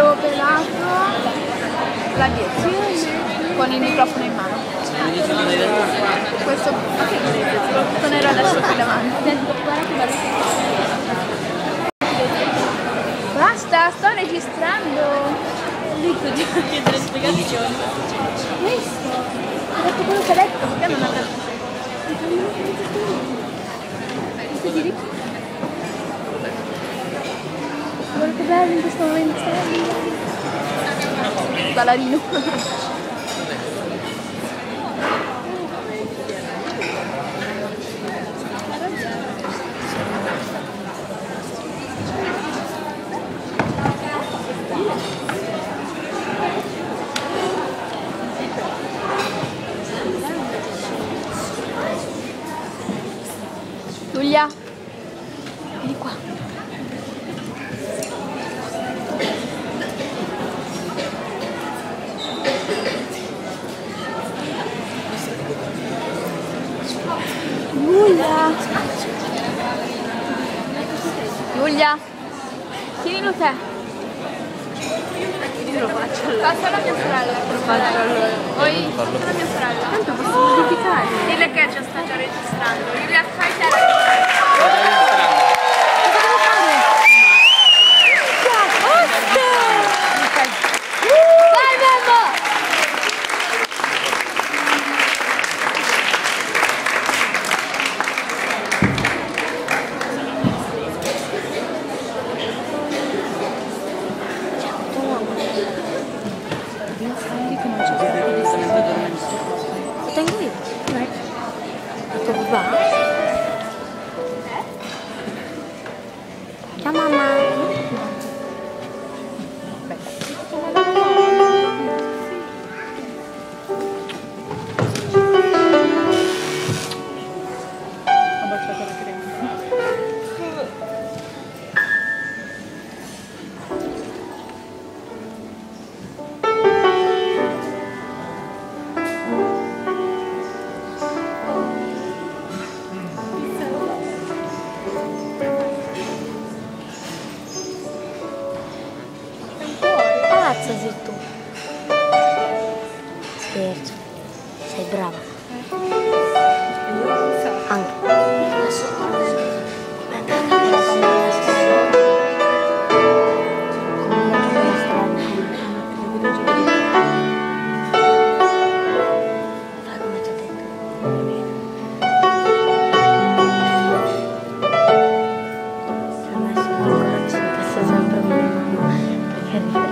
questo pelato la direzione con il microfono in mano. Questo tornerò adesso più davanti. Basta, sto registrando. Lui continua a chiedere spiegazioni. Questo? Ho detto quello che ha detto, perché non ha detto? Guarda che bello in questo momento. Ballerino. Giulia, vieni qua. Giulia, tienilo te. Io lo faccio allora. Passa la mia sorella. Lo faccio allora. Poi passa la mia sorella. Tanto posso modificare. Dille che ci sta già registrando. Giulia, fai te la Lo tengo io. Tutto va? Ciao mamma. Palazzo sei tu. Scherzo. Sei brava. Anche. Sempre mia mamma perché